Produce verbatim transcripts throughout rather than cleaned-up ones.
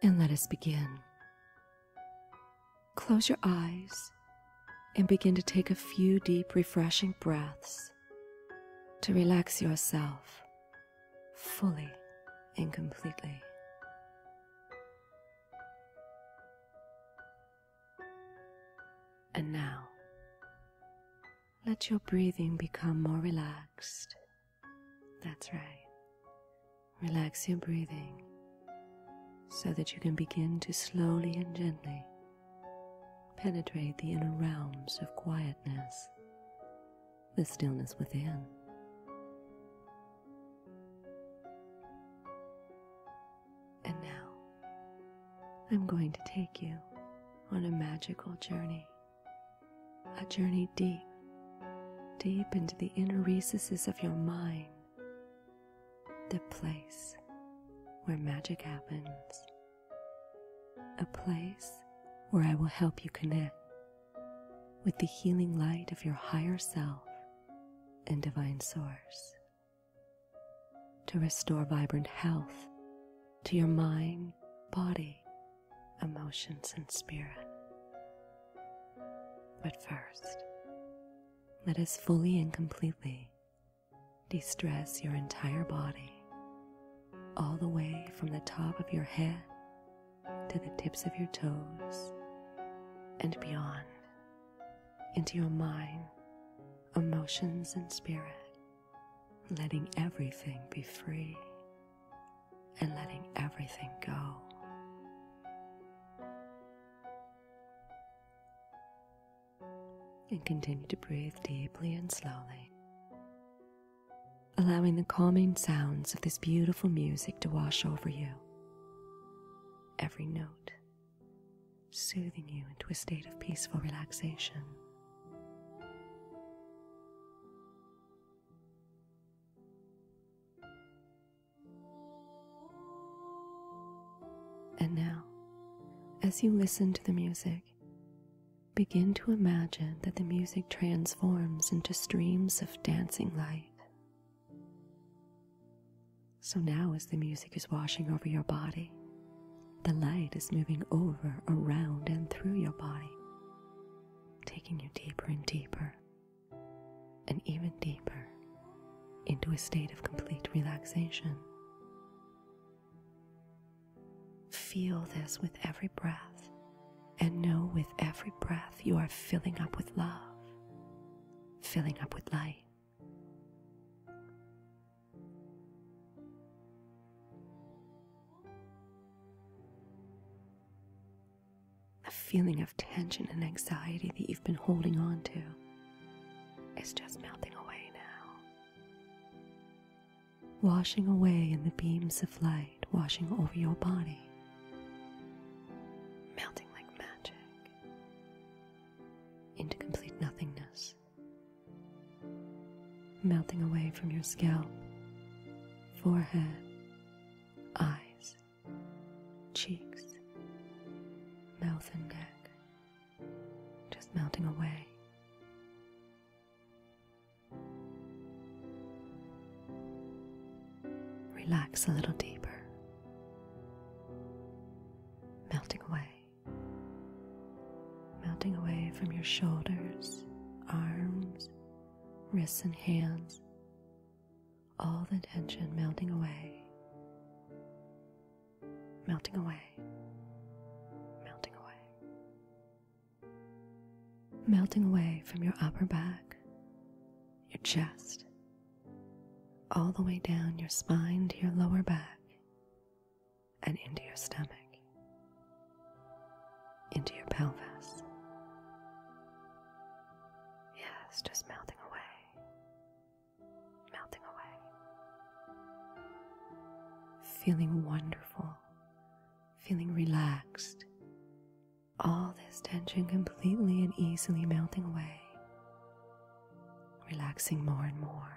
And let us begin. Close your eyes and begin to take a few deep, refreshing breaths to relax yourself fully and completely. And now, let your breathing become more relaxed. That's right. Relax your breathing so that you can begin to slowly and gently penetrate the inner realms of quietness, the stillness within. And now, I'm going to take you on a magical journey, a journey deep, deep into the inner recesses of your mind, the place where magic happens, a place where I will help you connect with the healing light of your higher self and divine source, to restore vibrant health to your mind, body, emotions, and spirit. But first, let us fully and completely de-stress your entire body, all the way from the top of your head to the tips of your toes and beyond, into your mind, emotions, and spirit, letting everything be free and letting everything go. And continue to breathe deeply and slowly, allowing the calming sounds of this beautiful music to wash over you. Every note soothing you into a state of peaceful relaxation. And now, as you listen to the music, begin to imagine that the music transforms into streams of dancing light. So now, as the music is washing over your body, the light is moving over, around, and through your body, taking you deeper and deeper, and even deeper into a state of complete relaxation. Feel this with every breath, and know with every breath you are filling up with love, filling up with light. The feeling of tension and anxiety that you've been holding on to is just melting away now. Washing away in the beams of light, washing over your body. Melting like magic into complete nothingness. Melting away from your scalp, forehead, eyes, cheeks, mouth and neck, just melting away. Relax a little deeper, melting away, melting away from your shoulders, arms, wrists and hands, all the tension melting away, melting away. Melting away from your upper back, your chest, all the way down your spine to your lower back, and into your stomach, into your pelvis. Yes, just melting away, melting away. Feeling wonderful, feeling relaxed. All this tension completely and easily melting away, relaxing more and more,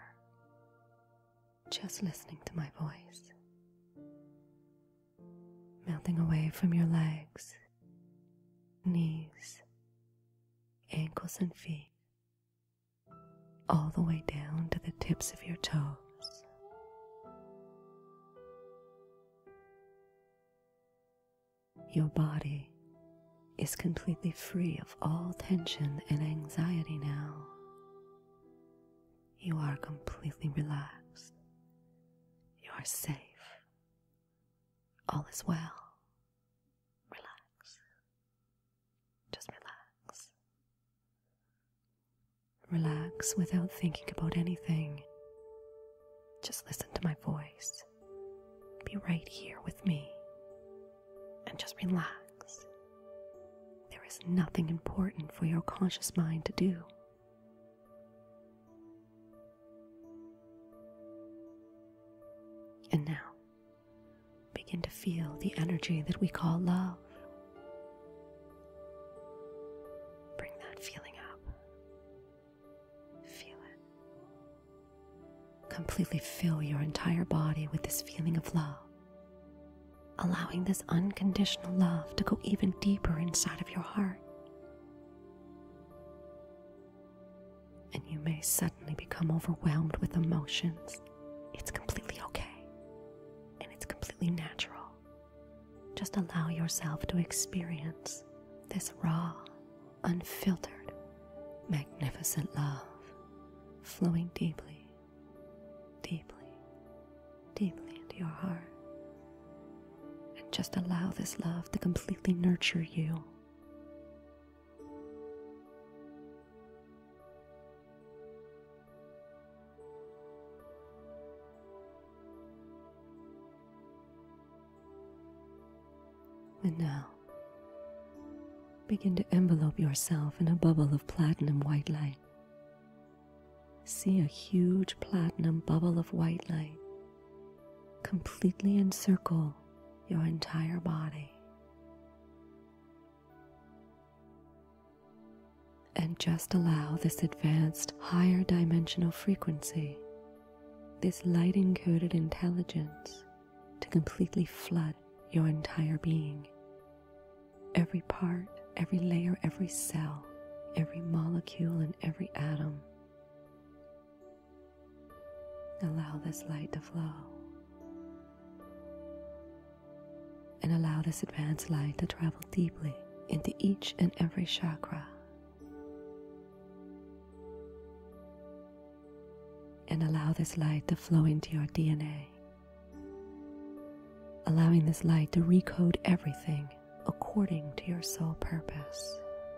just listening to my voice. Melting away from your legs, knees, ankles and feet, all the way down to the tips of your toes. Your body is completely free of all tension and anxiety now. You are completely relaxed. You are safe. All is well. Relax. Just relax. Relax without thinking about anything. Just listen to my voice. Be right here with me. And just relax. There is nothing important for your conscious mind to do. And now, begin to feel the energy that we call love. Bring that feeling up. Feel it. Completely fill your entire body with this feeling of love, allowing this unconditional love to go even deeper inside of your heart. And you may suddenly become overwhelmed with emotions. It's completely okay. Completely natural. Just allow yourself to experience this raw, unfiltered, magnificent love flowing deeply, deeply, deeply into your heart. And just allow this love to completely nurture you. And now, begin to envelope yourself in a bubble of platinum white light. See a huge platinum bubble of white light completely encircle your entire body. And just allow this advanced, higher dimensional frequency, this light-encoded intelligence, to completely flood your entire being. Every part, every layer, every cell, every molecule, and every atom. Allow this light to flow. And allow this advanced light to travel deeply into each and every chakra. And allow this light to flow into your D N A. Allowing this light to recode everything according to your soul purpose.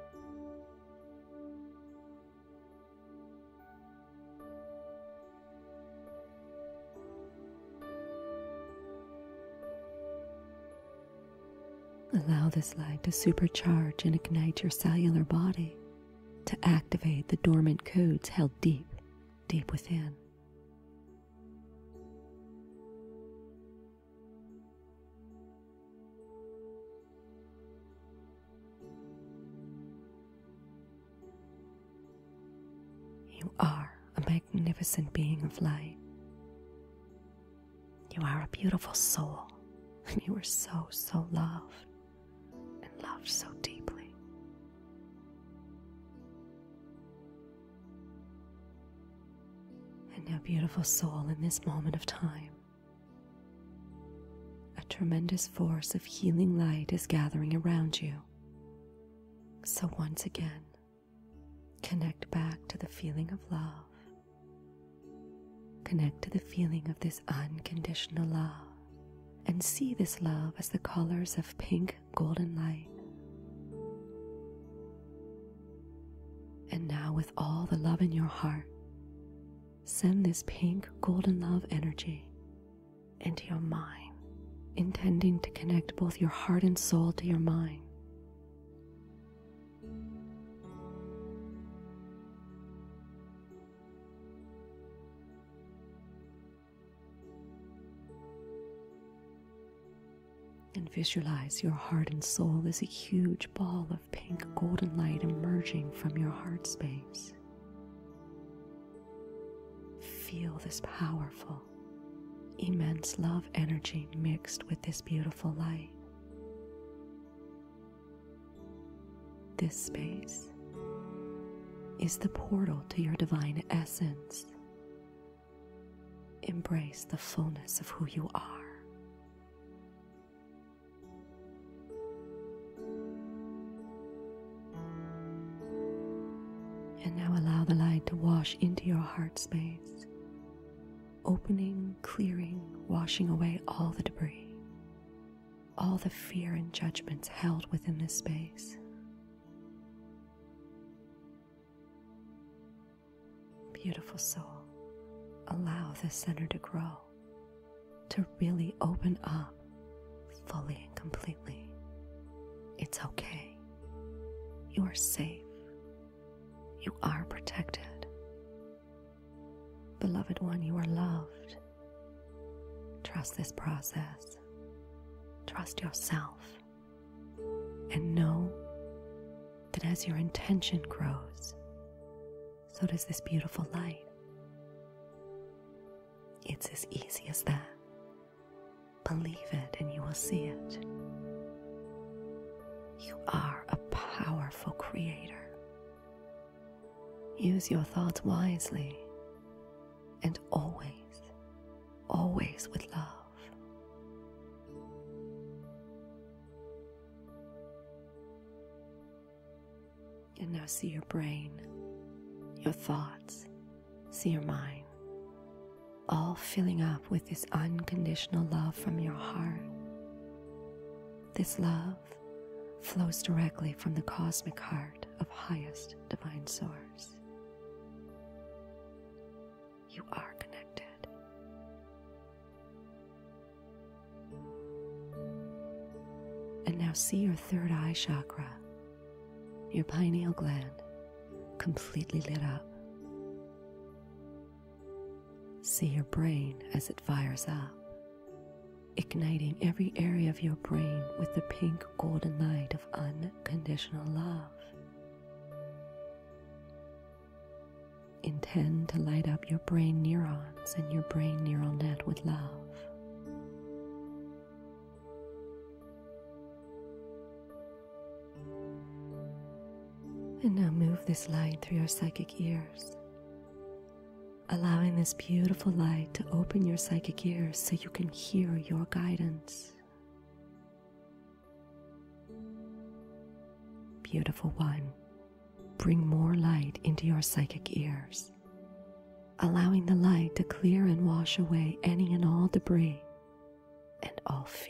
Allow this light to supercharge and ignite your cellular body to activate the dormant codes held deep, deep within. You are a magnificent being of light. You are a beautiful soul, and you are so, so loved, and loved so deeply. And now, beautiful soul, in this moment of time, a tremendous force of healing light is gathering around you. So once again, connect back to the feeling of love. Connect to the feeling of this unconditional love, and see this love as the colors of pink golden light. And now, with all the love in your heart, send this pink golden love energy into your mind, intending to connect both your heart and soul to your mind. And visualize your heart and soul as a huge ball of pink golden light emerging from your heart space. Feel this powerful, immense love energy mixed with this beautiful light. This space is the portal to your divine essence. Embrace the fullness of who you are. And now allow the light to wash into your heart space, opening, clearing, washing away all the debris, all the fear and judgments held within this space. Beautiful soul, allow this center to grow, to really open up fully and completely. It's okay. You are safe. You are protected. Beloved one, you are loved. Trust this process. Trust yourself. And know that as your intention grows, so does this beautiful light. It's as easy as that. Believe it and you will see it. You are a powerful creator. Use your thoughts wisely and always, always with love. And now see your brain, your thoughts, see your mind, all filling up with this unconditional love from your heart. This love flows directly from the cosmic heart of highest divine source. You are connected. And now see your third eye chakra, your pineal gland, completely lit up. See your brain as it fires up, igniting every area of your brain with the pink golden light of unconditional love. Intend to light up your brain neurons and your brain neural net with love. And now move this light through your psychic ears, allowing this beautiful light to open your psychic ears so you can hear your guidance. Beautiful one, bring more light into your psychic ears, allowing the light to clear and wash away any and all debris and all fear,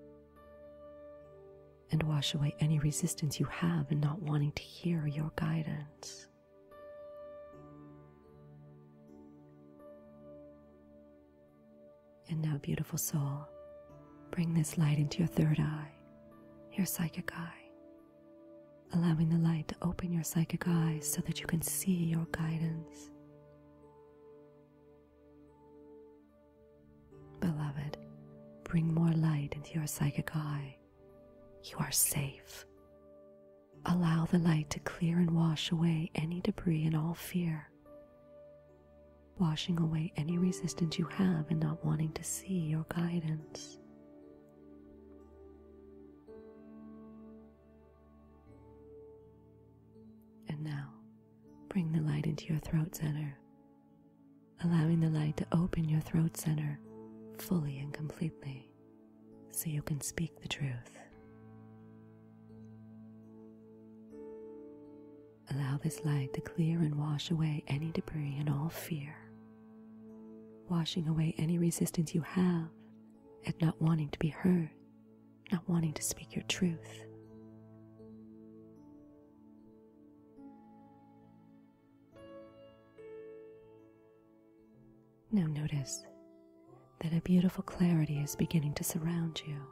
and wash away any resistance you have in not wanting to hear your guidance. And now, beautiful soul, bring this light into your third eye, your psychic eye, allowing the light to open your psychic eyes so that you can see your guidance. Beloved, bring more light into your psychic eye. You are safe. Allow the light to clear and wash away any debris and all fear, washing away any resistance you have in not wanting to see your guidance. And now, bring the light into your throat center, allowing the light to open your throat center fully and completely so you can speak the truth. Allow this light to clear and wash away any debris and all fear, washing away any resistance you have at not wanting to be heard, not wanting to speak your truth. Now notice that a beautiful clarity is beginning to surround you.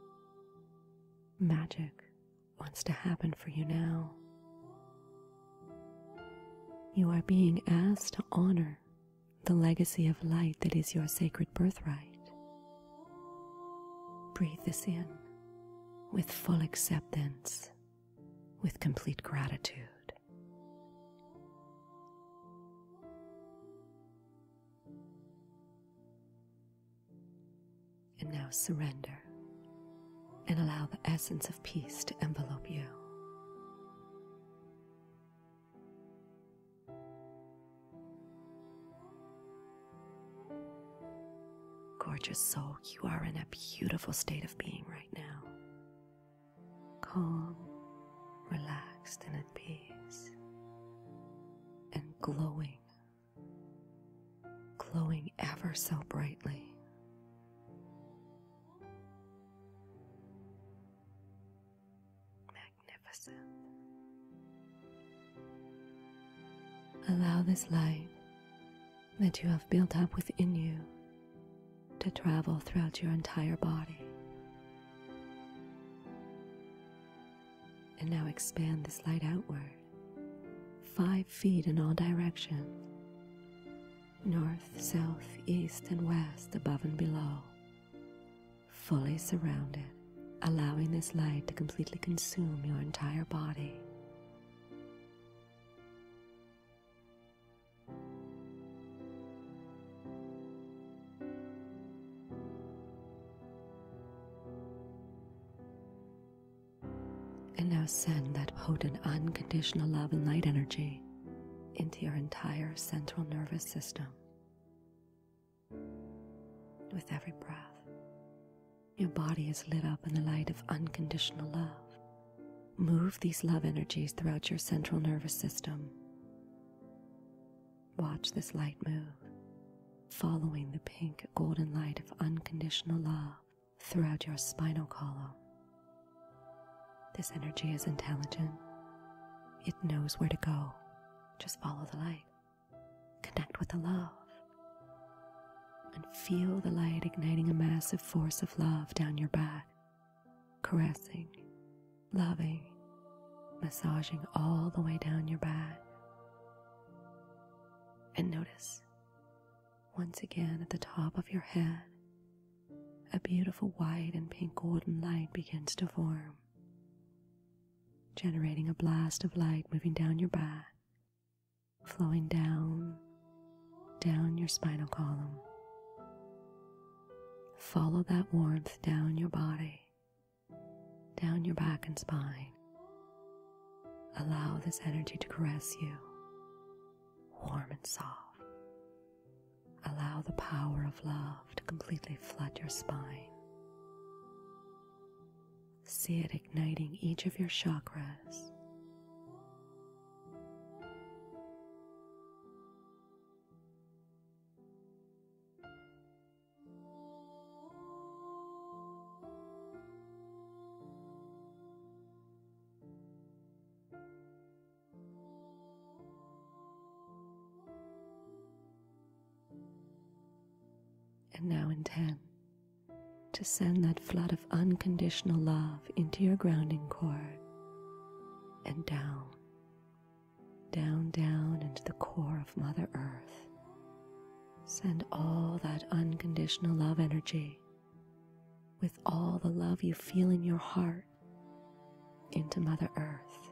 Magic wants to happen for you now. You are being asked to honor the legacy of light that is your sacred birthright. Breathe this in with full acceptance, with complete gratitude. And now surrender and allow the essence of peace to envelop you. Gorgeous soul, you are in a beautiful state of being right now. Calm, relaxed, and at peace. glowing, glowing ever so brightly. Magnificent. Allow this light that you have built up within you to travel throughout your entire body. And now expand this light outward, five feet in all directions, north, south, east, and west, above and below, fully surrounded, allowing this light to completely consume your entire body. And now send that potent unconditional love and light energy into your entire central nervous system. With every breath, your body is lit up in the light of unconditional love. Move these love energies throughout your central nervous system. Watch this light move, following the pink golden light of unconditional love throughout your spinal column. This energy is intelligent. It knows where to go. Just follow the light. Connect with the love. And feel the light igniting a massive force of love down your back, caressing, loving, massaging all the way down your back. And notice, once again at the top of your head, a beautiful white and pink golden light begins to form, generating a blast of light moving down your back, flowing down, down your spinal column. Follow that warmth down your body, down your back and spine. Allow this energy to caress you, warm and soft. Allow the power of love to completely flood your spine. See it igniting each of your chakras. And now intend to send that flood of unconditional love into your grounding cord and down, down, down into the core of Mother Earth. Send all that unconditional love energy with all the love you feel in your heart into Mother Earth.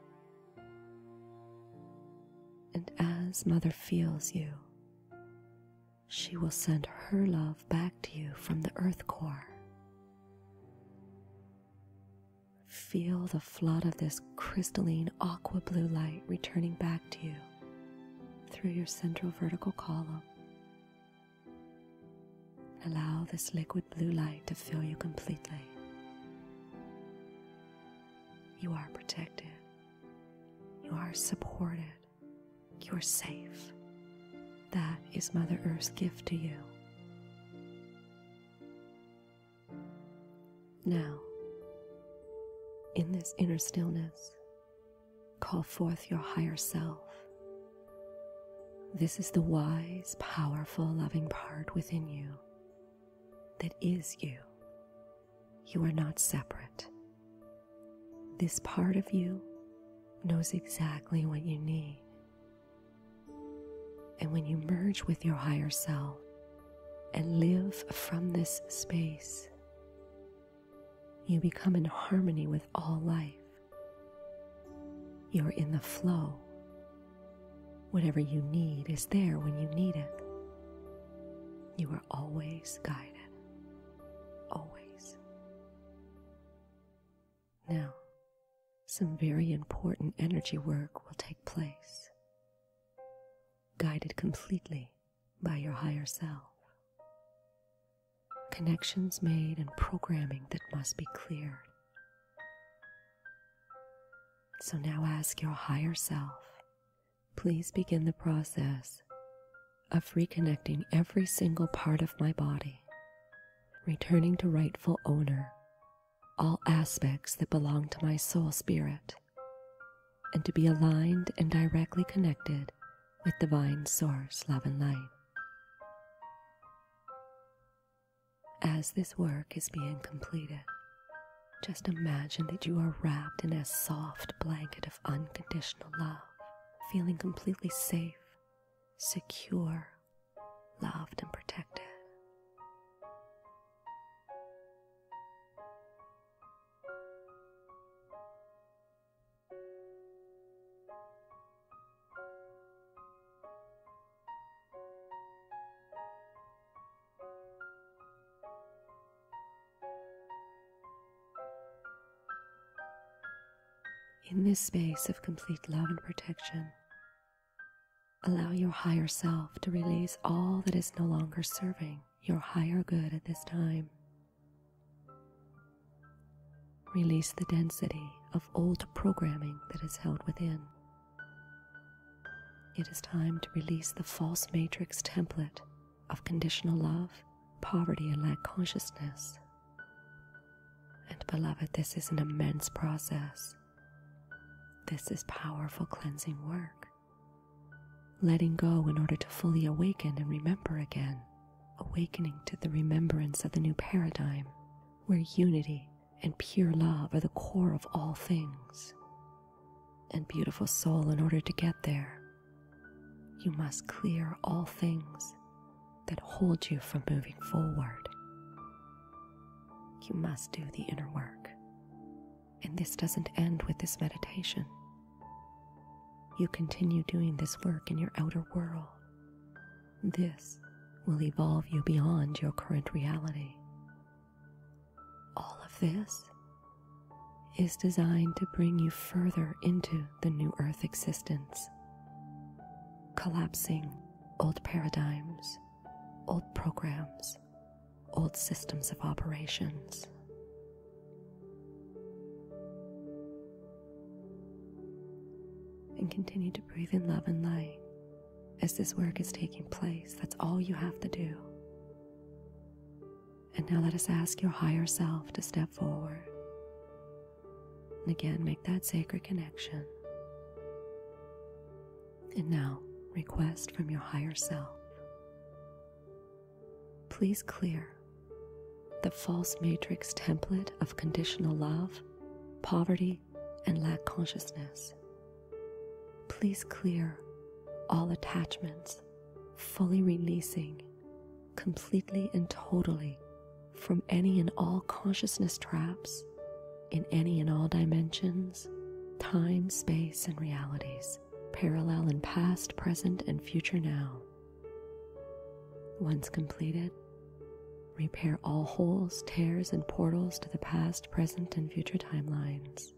And as Mother feels you, she will send her love back to you from the earth core. Feel the flood of this crystalline aqua blue light returning back to you through your central vertical column. Allow this liquid blue light to fill you completely. You are protected. You are supported. You are safe. That is Mother Earth's gift to you. Now, in this inner stillness, call forth your higher self. This is the wise, powerful, loving part within you that is you. You are not separate. This part of you knows exactly what you need. And when you merge with your higher self and live from this space, you become in harmony with all life. You're in the flow. Whatever you need is there when you need it. You are always guided. Always. Now, some very important energy work will take place, guided completely by your higher self. Connections made and programming that must be cleared. So now ask your higher self, please begin the process of reconnecting every single part of my body, returning to rightful owner all aspects that belong to my soul spirit, and to be aligned and directly connected with divine source, love and light. As this work is being completed, just imagine that you are wrapped in a soft blanket of unconditional love, feeling completely safe, secure, loved, and protected. In this space of complete love and protection, allow your higher self to release all that is no longer serving your higher good at this time. Release the density of old programming that is held within. It is time to release the false matrix template of conditional love, poverty, and lack consciousness. And beloved, this is an immense process. This is powerful cleansing work. Letting go in order to fully awaken and remember again. Awakening to the remembrance of the new paradigm, where unity and pure love are the core of all things. And beautiful soul, in order to get there, you must clear all things that hold you from moving forward. You must do the inner work. And this doesn't end with this meditation. You continue doing this work in your outer world. This will evolve you beyond your current reality. All of this is designed to bring you further into the new earth existence, collapsing old paradigms, old programs, old systems of operations. And continue to breathe in love and light as this work is taking place. That's all you have to do. And now let us ask your higher self to step forward. And again, make that sacred connection. And now, request from your higher self. Please clear the false matrix template of conditional love, poverty, and lack consciousness. Please clear all attachments, fully releasing completely and totally from any and all consciousness traps in any and all dimensions, time, space, and realities, parallel in past, present, and future now. Once completed, repair all holes, tears, and portals to the past, present, and future timelines.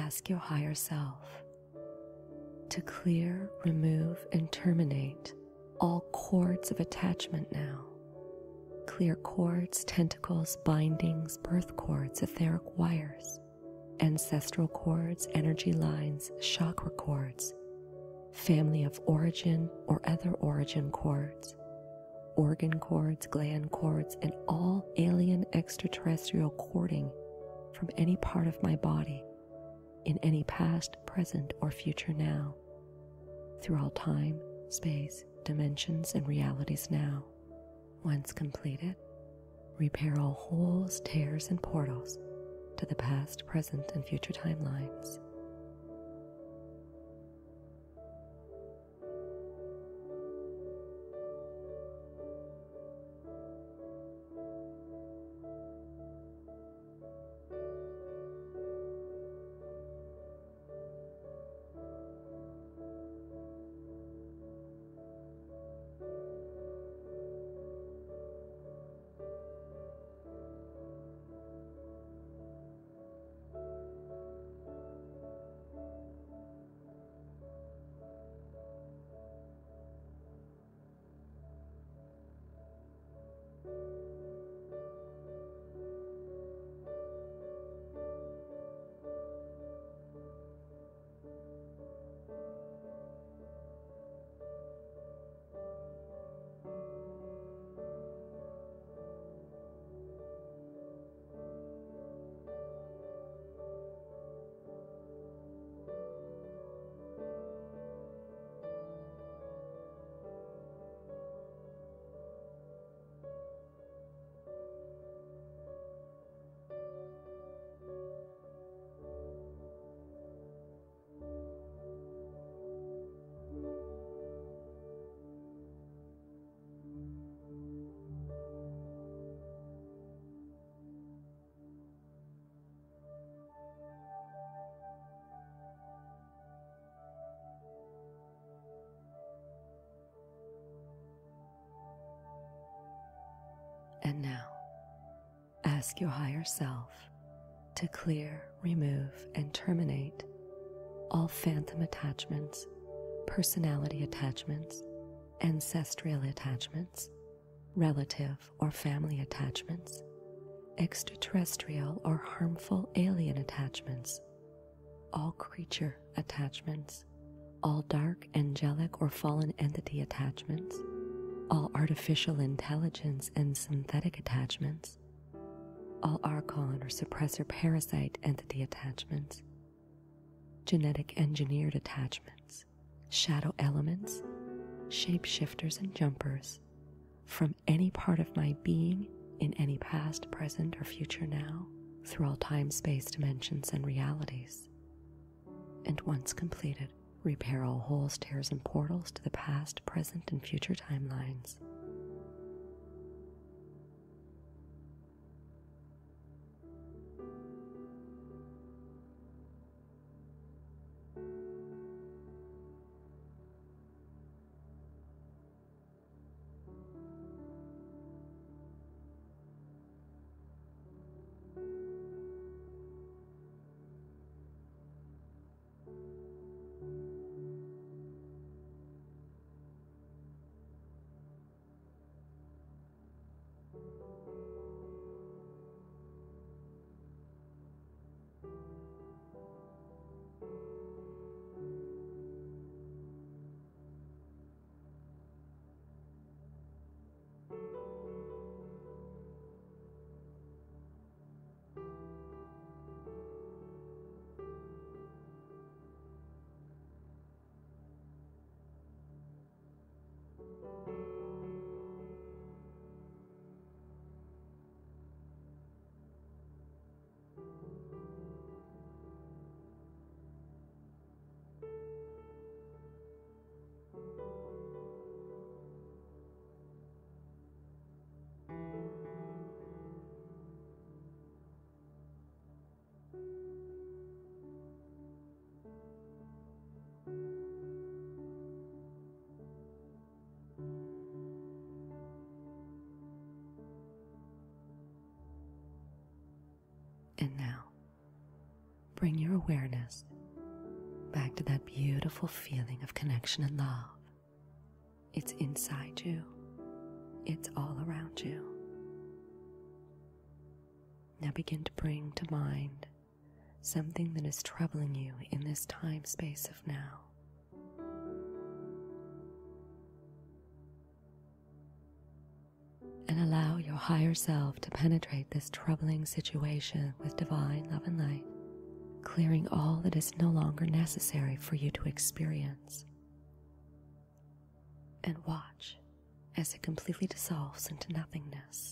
ask your higher self to clear, remove, and terminate all cords of attachment now. Clear cords, tentacles, bindings, birth cords, etheric wires, ancestral cords, energy lines, chakra cords, family of origin or other origin cords, organ cords, gland cords, and all alien extraterrestrial cording from any part of my body, in any past, present, or future now, through all time, space, dimensions, and realities now. Once completed, repair all holes, tears, and portals to the past, present, and future timelines. And now, ask your higher self to clear, remove, and terminate all phantom attachments, personality attachments, ancestral attachments, relative or family attachments, extraterrestrial or harmful alien attachments, all creature attachments, all dark, angelic, or fallen entity attachments, all artificial intelligence and synthetic attachments, all archon or suppressor parasite entity attachments, genetic engineered attachments, shadow elements, shapeshifters and jumpers from any part of my being in any past, present, or future now, through all time, space, dimensions, and realities. And once completed, repair all holes, tears, and portals to the past, present, and future timelines. And now, bring your awareness back to that beautiful feeling of connection and love. It's inside you. It's all around you. Now begin to bring to mind something that is troubling you in this time space of now. And allow your higher self to penetrate this troubling situation with divine love and light, clearing all that is no longer necessary for you to experience. And watch as it completely dissolves into nothingness.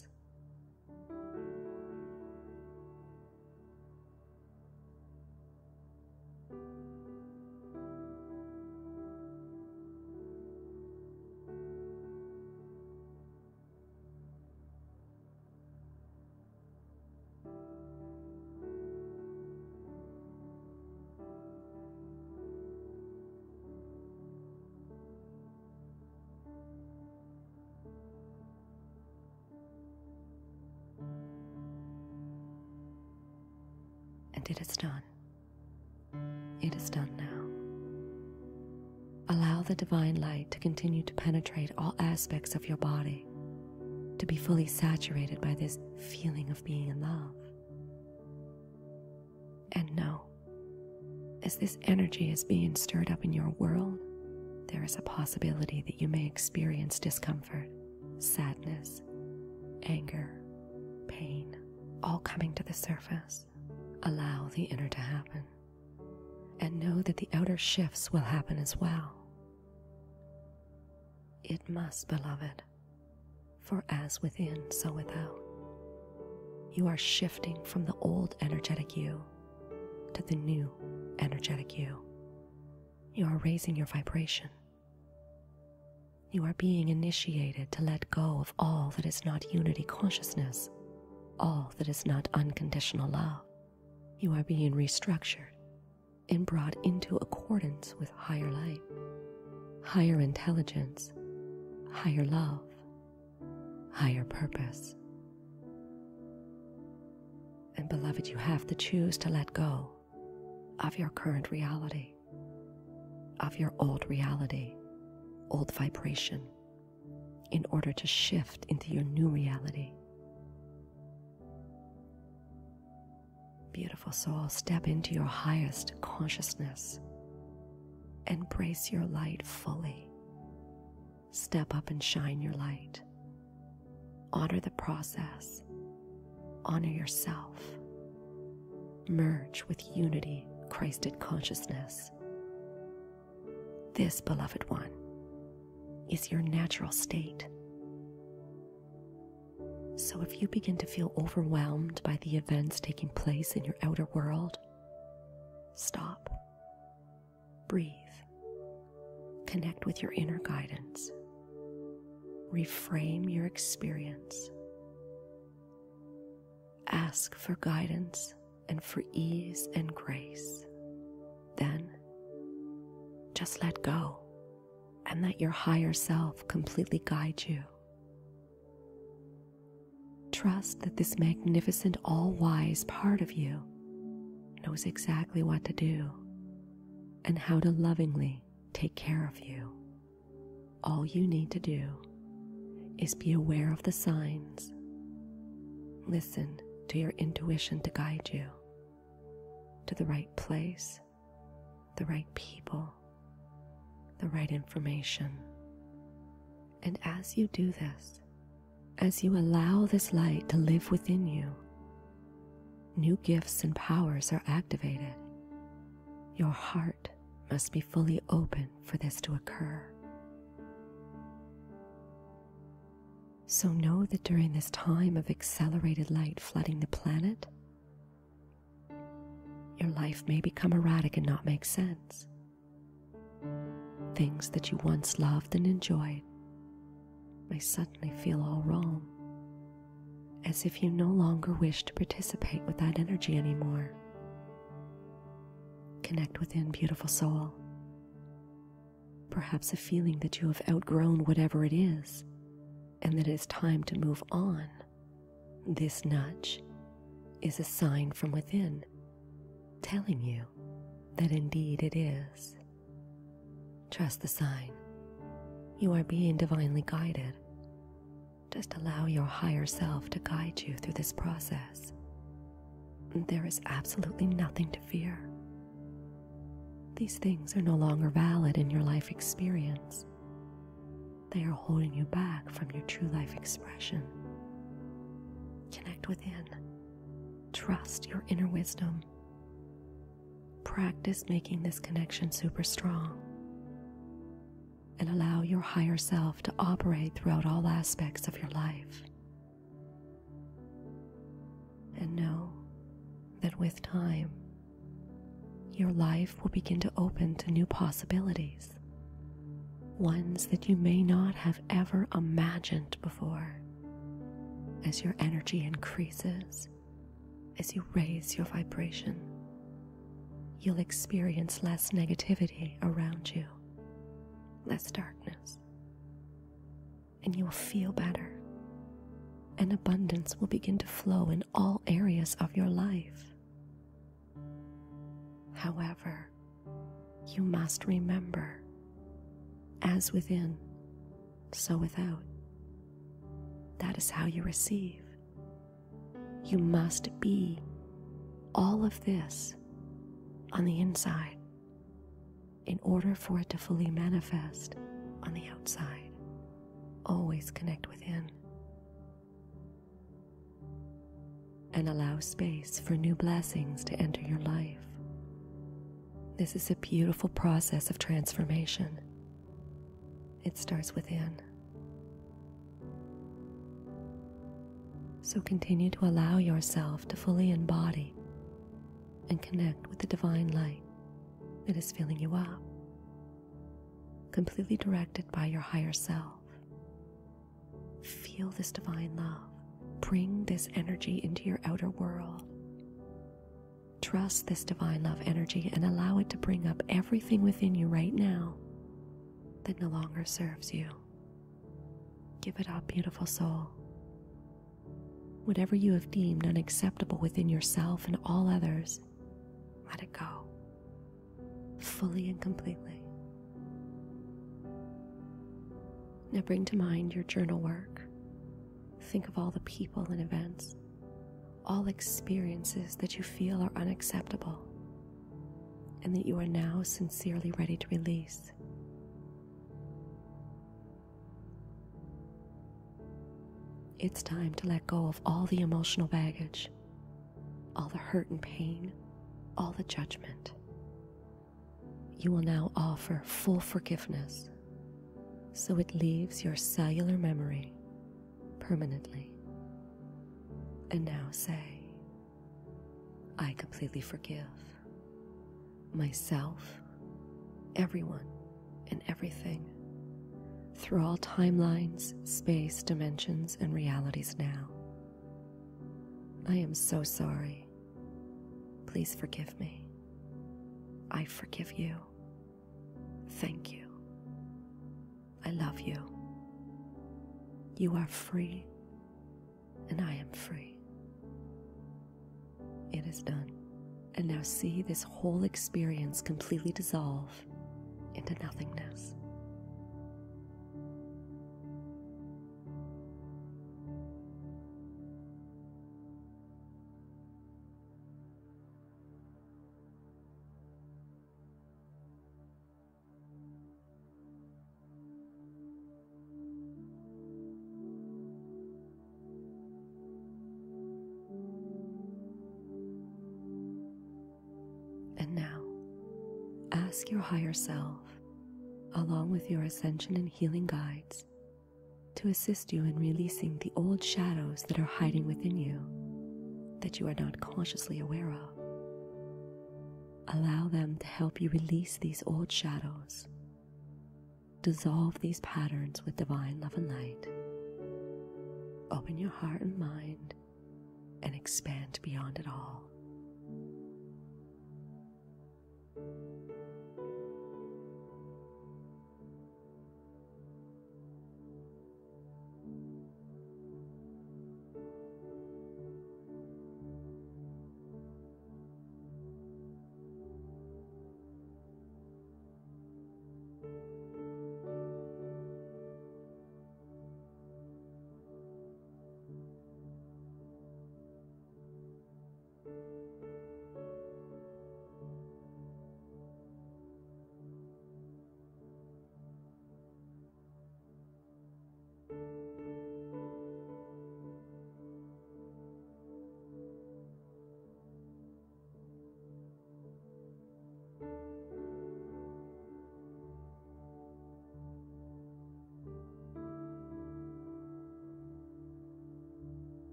And it is done. It is done now. Allow the divine light to continue to penetrate all aspects of your body, to be fully saturated by this feeling of being in love. And know, as this energy is being stirred up in your world, there is a possibility that you may experience discomfort, sadness, anger, pain, all coming to the surface. Allow the inner to happen, and know that the outer shifts will happen as well. It must, beloved, for as within, so without. You are shifting from the old energetic you to the new energetic you. You are raising your vibration. You are being initiated to let go of all that is not unity consciousness, all that is not unconditional love. You are being restructured and brought into accordance with higher light, higher intelligence, higher love, higher purpose. And beloved, you have to choose to let go of your current reality, of your old reality, old vibration, in order to shift into your new reality. Beautiful soul, step into your highest consciousness. Embrace your light fully. Step up and shine your light. Honor the process. Honor yourself. Merge with unity, Christed consciousness. This, beloved one, is your natural state. So if you begin to feel overwhelmed by the events taking place in your outer world, stop, breathe, connect with your inner guidance, reframe your experience, ask for guidance and for ease and grace. Then just let go and let your higher self completely guide you. Trust that this magnificent, all-wise part of you knows exactly what to do and how to lovingly take care of you. All you need to do is be aware of the signs. Listen to your intuition to guide you to the right place, the right people, the right information. And as you do this, as you allow this light to live within you, new gifts and powers are activated. Your heart must be fully open for this to occur. So know that during this time of accelerated light flooding the planet, your life may become erratic and not make sense. Things that you once loved and enjoyed may suddenly feel all wrong, as if you no longer wish to participate with that energy anymore. Connect within, beautiful soul. Perhaps a feeling that you have outgrown whatever it is, and that it is time to move on. This nudge is a sign from within telling you that indeed it is. Trust the sign. You are being divinely guided. Just allow your higher self to guide you through this process. There is absolutely nothing to fear. These things are no longer valid in your life experience. They are holding you back from your true life expression. Connect within. Trust your inner wisdom. Practice making this connection super strong. And allow your higher self to operate throughout all aspects of your life. And know that with time, your life will begin to open to new possibilities, ones that you may not have ever imagined before. As your energy increases, as you raise your vibration, you'll experience less negativity around you, less darkness, and you will feel better, and abundance will begin to flow in all areas of your life. However, you must remember, as within, so without. That is how you receive. You must be all of this on the inside in order for it to fully manifest on the outside. Always connect within. And allow space for new blessings to enter your life. This is a beautiful process of transformation. It starts within. So continue to allow yourself to fully embody and connect with the divine light that is filling you up, completely directed by your higher self. Feel this divine love. Bring this energy into your outer world. Trust this divine love energy and allow it to bring up everything within you right now that no longer serves you. Give it up, beautiful soul. Whatever you have deemed unacceptable within yourself and all others, let it go, fully and completely. Now bring to mind your journal work. Think of all the people and events, all experiences that you feel are unacceptable, and that you are now sincerely ready to release. It's time to let go of all the emotional baggage, all the hurt and pain, all the judgment. You will now offer full forgiveness, so it leaves your cellular memory permanently. And now say, I completely forgive myself, everyone, and everything, through all timelines, space, dimensions, and realities now. I am so sorry. Please forgive me. I forgive you. Thank you. I love you. You are free, and I am free. It is done. And now see this whole experience completely dissolve into nothingness. And now, ask your higher self, along with your ascension and healing guides, to assist you in releasing the old shadows that are hiding within you that you are not consciously aware of. Allow them to help you release these old shadows. Dissolve these patterns with divine love and light. Open your heart and mind and expand beyond it all.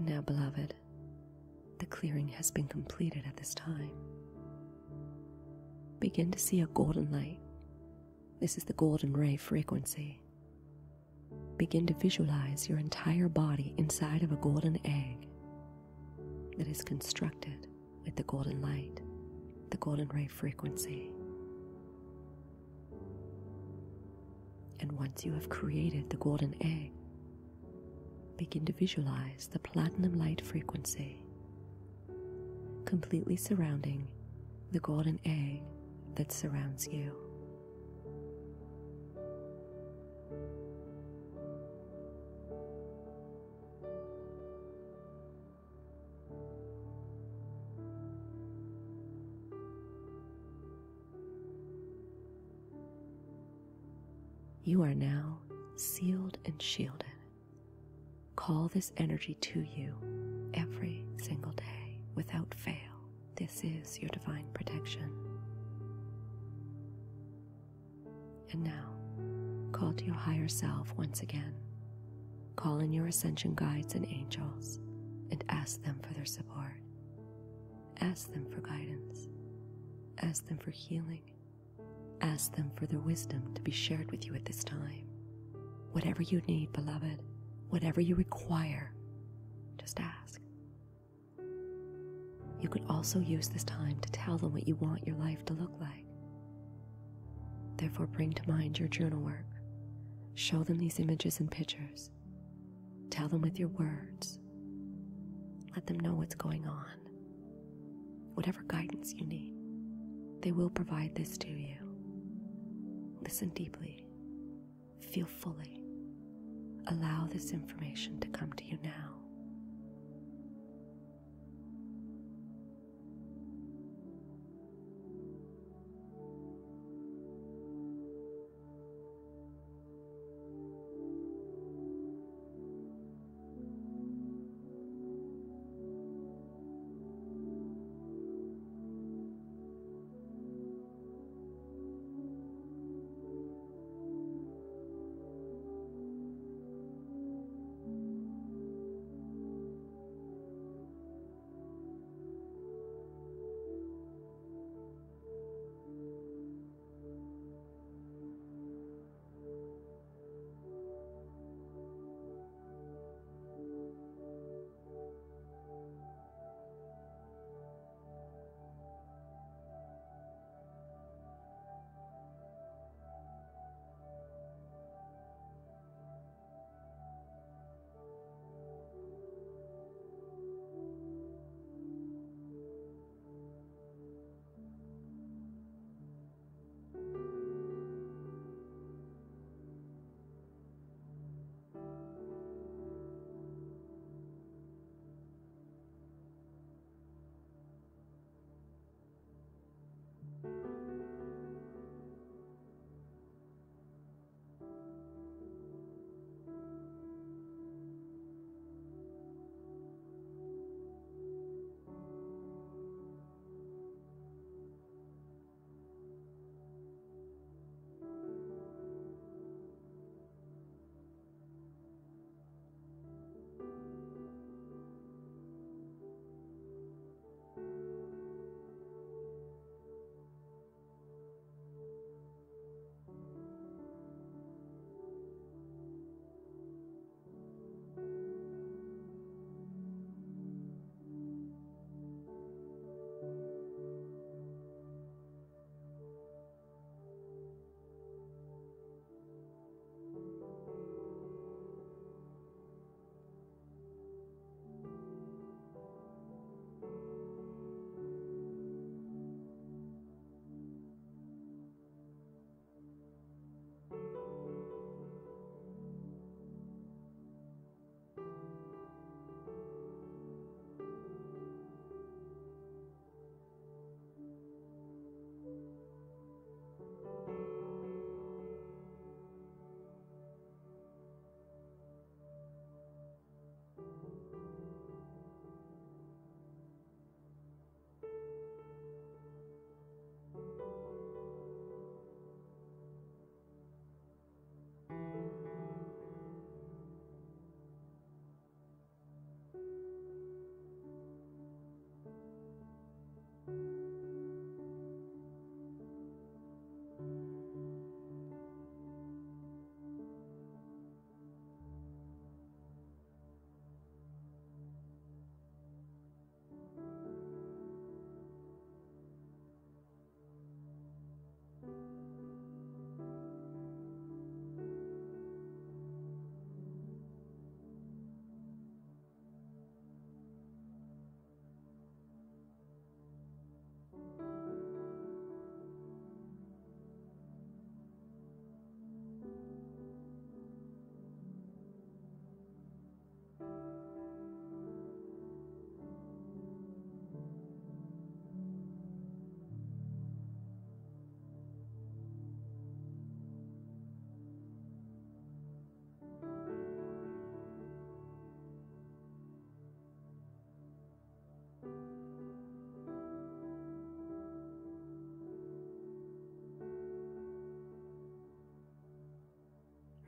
And now, beloved, the clearing has been completed at this time. Begin to see a golden light. This is the golden ray frequency. Begin to visualize your entire body inside of a golden egg that is constructed with the golden light, the golden ray frequency. And once you have created the golden egg, begin to visualize the platinum light frequency completely surrounding the golden egg that surrounds you. You are now sealed and shielded. Call this energy to you every single day without fail. This is your divine protection. And now, call to your higher self once again. Call in your ascension guides and angels and ask them for their support. Ask them for guidance. Ask them for healing. Ask them for their wisdom to be shared with you at this time. Whatever you need, beloved, whatever you require, just ask. You could also use this time to tell them what you want your life to look like. Therefore, bring to mind your journal work. Show them these images and pictures. Tell them with your words. Let them know what's going on. Whatever guidance you need, they will provide this to you. Listen deeply. Feel fully. Allow this information to come to you now.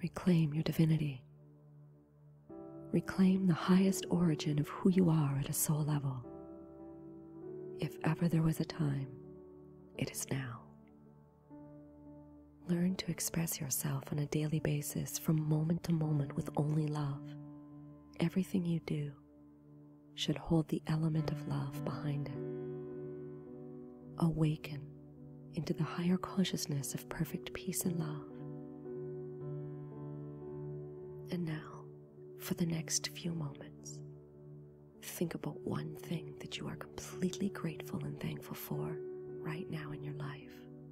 Reclaim your divinity. Reclaim the highest origin of who you are at a soul level. If ever there was a time, it is now. Learn to express yourself on a daily basis from moment to moment with only love. Everything you do should hold the element of love behind it. Awaken into the higher consciousness of perfect peace and love. And now, for the next few moments, think about one thing that you are completely grateful and thankful for right now in your life.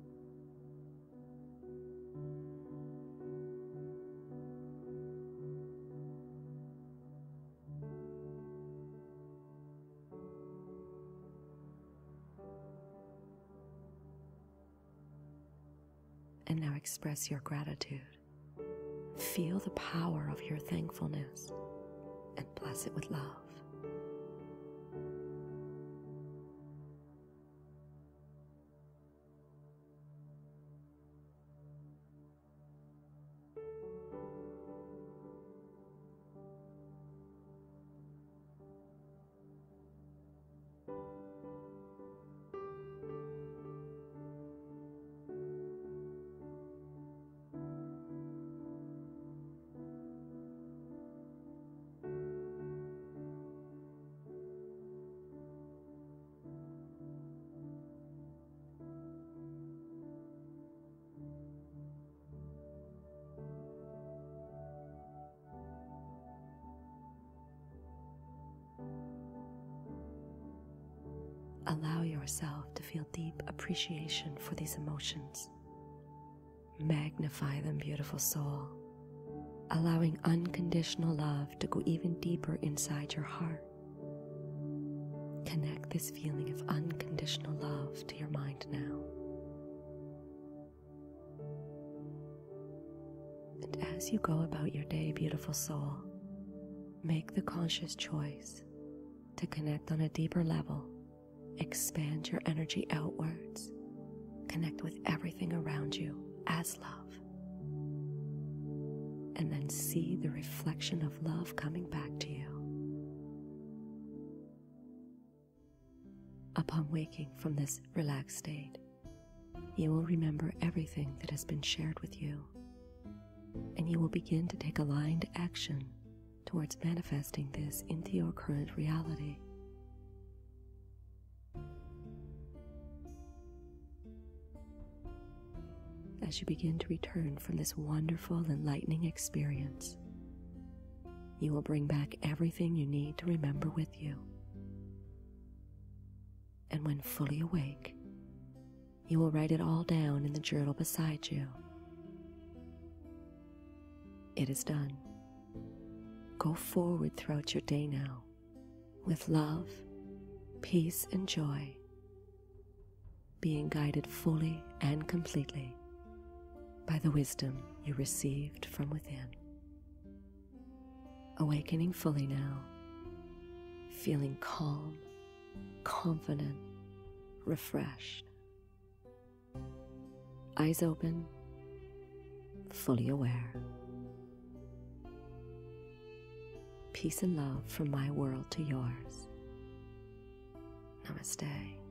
And now express your gratitude. Feel the power of your thankfulness and bless it with love. Allow yourself to feel deep appreciation for these emotions. Magnify them, beautiful soul, allowing unconditional love to go even deeper inside your heart. Connect this feeling of unconditional love to your mind now. And as you go about your day, beautiful soul, make the conscious choice to connect on a deeper level. Expand your energy outwards. Connect with everything around you as love. And then see the reflection of love coming back to you. Upon waking from this relaxed state, you will remember everything that has been shared with you, and you will begin to take aligned action towards manifesting this into your current reality. As you begin to return from this wonderful, enlightening experience, you will bring back everything you need to remember with you. And when fully awake, you will write it all down in the journal beside you. It is done. Go forward throughout your day now, with love, peace, and joy, being guided fully and completely by the wisdom you received from within. Awakening fully now, feeling calm, confident, refreshed. Eyes open, fully aware. Peace and love from my world to yours. Namaste.